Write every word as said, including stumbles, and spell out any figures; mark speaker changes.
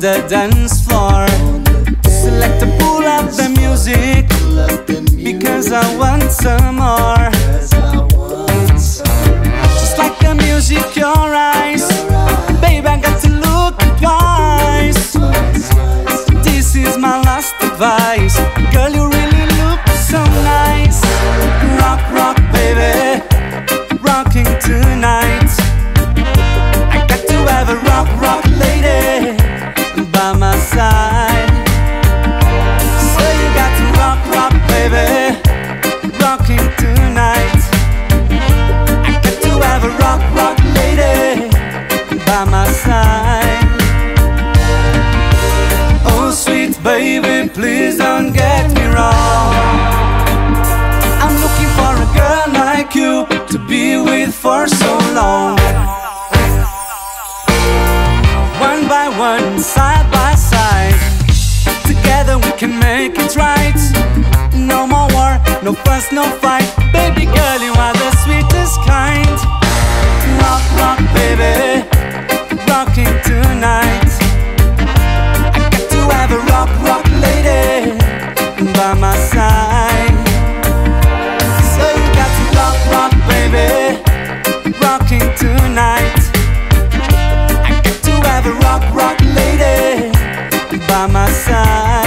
Speaker 1: the dance floor. Select to pull up the music, because I want some more. Just like the music, your eyes, babe, I got to look twice. This is my last advice, girl, you really look so nice. Rock, rock, baby, rocking tonight. I got to have a rock, rock lady by my side. So you got to rock, rock, baby, rocking tonight. I got to have a rock, rock lady by my side. Oh sweet baby, please don't get me wrong, I'm looking for a girl like you to be with for so long. One by one, side by side, together we can make it right. No more war, no fuss, no fight. Baby girl, you are the sweetest kind. Rock, rock, baby, rocking tonight. I got to have a rock, rock lady by my side. So you got to rock, rock, baby, rocking tonight. I got to have a rock, rock lady by my side.